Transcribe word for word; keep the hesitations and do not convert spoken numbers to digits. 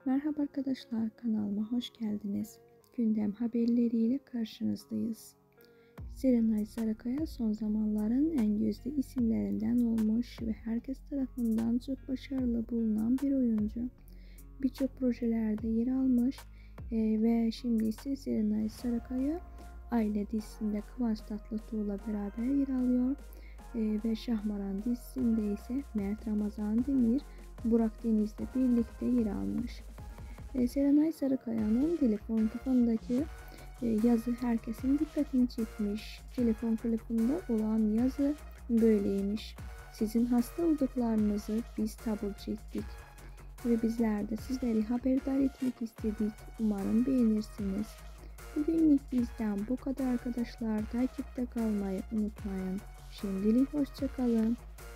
Merhaba arkadaşlar, kanalıma hoş geldiniz. Gündem haberleriyle karşınızdayız. Serenay Sarıkaya son zamanların en gözde isimlerinden olmuş ve herkes tarafından çok başarılı bulunan bir oyuncu. Birçok projelerde yer almış e, ve şimdi ise Serenay Sarıkaya Aile dizisinde Kıvanç Tatlıtuğ'la beraber yer alıyor. E, ve Şahmaran dizisinde ise Mert Ramazan Demir, Burak Deniz'le birlikte yer almış. E, Serenay Sarıkaya'nın telefon kapağındaki e, yazı herkesin dikkatini çekmiş. Telefon kılıfında olan yazı böyleymiş: Sizin hasta olduklarınızı biz taburcu ettik ve bizler de sizleri haberdar etmek istedik. Umarım beğenirsiniz. Bugünlük bizden bu kadar arkadaşlar. Takipte kalmayı unutmayın. Şimdilik hoşça kalın.